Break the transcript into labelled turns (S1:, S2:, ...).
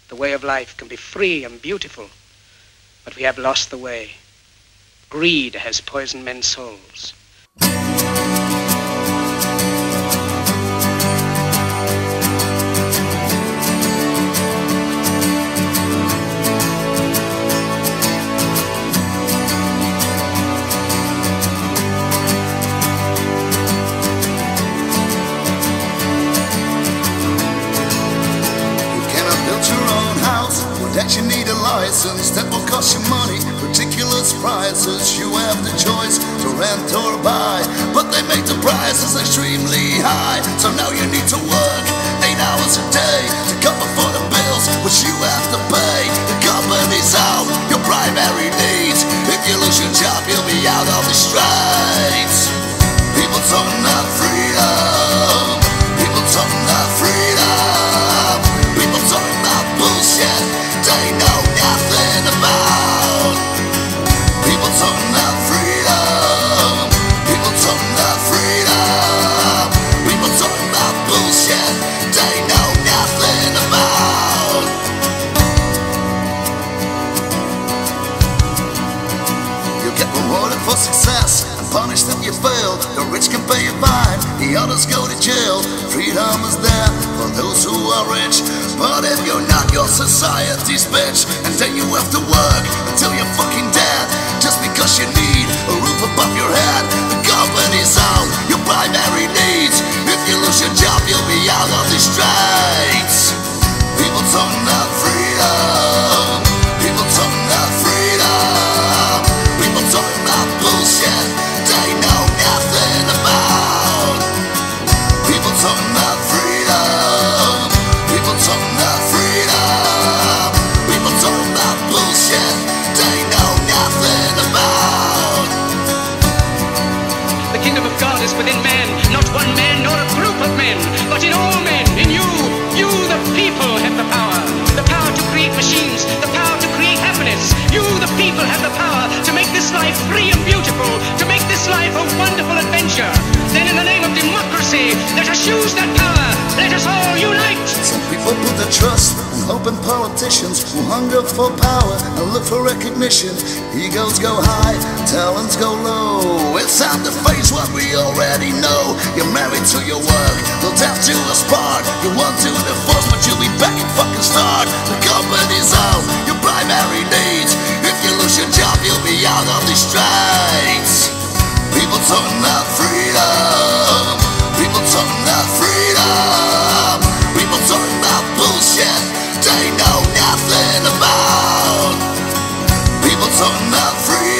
S1: The way of life can be free and beautiful, but we have lost the way. Greed has poisoned men's souls.
S2: That you need a license that will cost you money, ridiculous prices. You have the choice to rent or buy, but they make the prices extremely high. So now you need to work 8 hours a day to cover for the bills which you have to pay. The company's out your primary needs. If you lose your job, you'll be out on the streets. People talking about freedom. People talking about freedom. People talking about bullshit they know nothing about. People talking about freedom. People talking about freedom. People talking about bullshit they know nothing about. You get rewarded for success and punished if you fail. The rich can pay a fine, the others go to jail. Freedom is there for those who are rich, but if you're not, your society's bitch. And then you have to work until you're fucking dead, just because you need a roof above your head. The company's out your primary needs. If you lose your job, you'll be out on the streets. People talking about freedom. People talking about freedom. People talking about bullshit they know nothing about. People talking about freedom. People talking about freedom. People talking about bullshit they know nothing about.
S1: The kingdom of God is within man, not one man nor a group of men, but in all men, in you. You, the people, have the power. The power to create machines, the power to create happiness. You, the people, have the power to make this life free and beautiful, to make this life a wonderful adventure. Then in the name of democracy, let us use that power. Let us all unite.
S2: Some people put their trust and hope in politicians who hunger for power and look for recognition. Egos go high, talents go low. It's time to face what we already know. You're married to your work, till death do us part. You want to divorce, but you'll be back and fucking start. The company's out your primary needs. If you lose your job, you'll be out on the streets. People talking about freedom. People talking about freedom. People talking about bullshit they know nothing about. People talking about freedom.